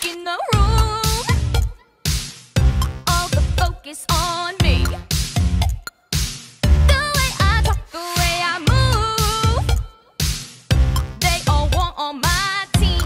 walk in the room, all the focus on me. The way I talk, the way I move, they all want on my team.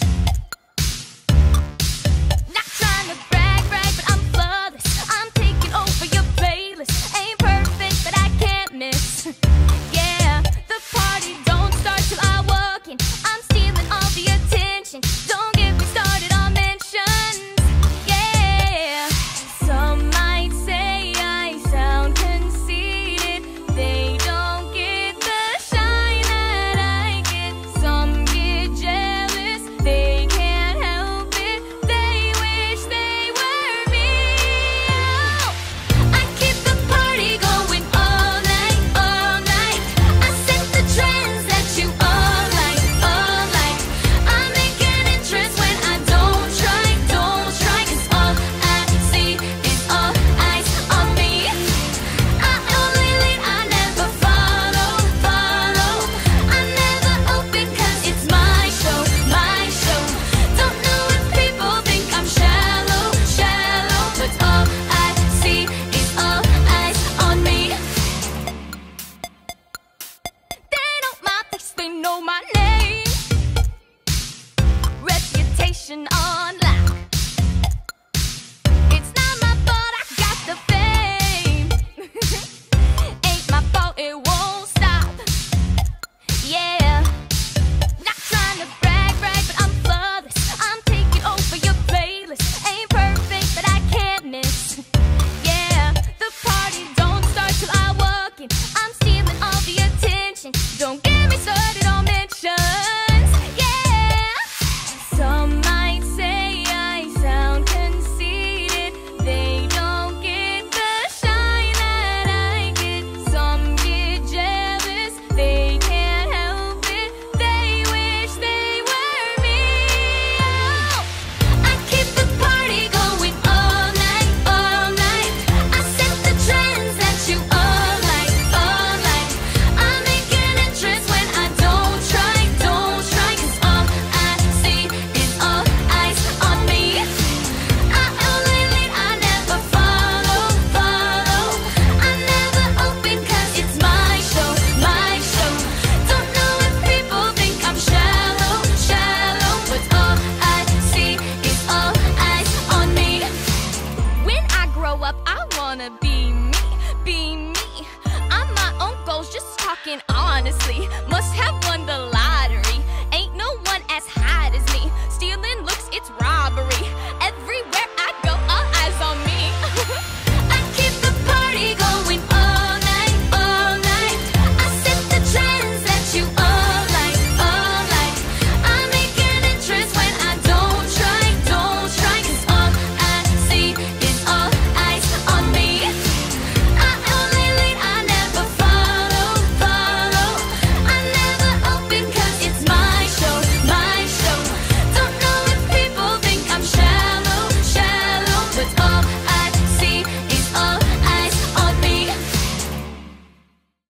Not trying to brag, but I'm flawless. I'm taking over your playlist. Ain't perfect, but I can't miss. Yeah, the party don't start till I walk in. I'm stealing all the attention. Don't get me started on mentions. Yeah, some might say I sound conceited. They don't get the shine that I get. Some get jealous, they can't help it. They wish they were me. Oh, I keep the party going all night, all night. I set the trends that you all like, all like. I make an entrance when I don't try. 'Cause all I see is all eyes on me. I only lead, I never follow. I never open 'cause it's my show, my show. Don't know if people think I'm shallow, but all I see is all eyes on me. They know my face, they know my name. Reputation online.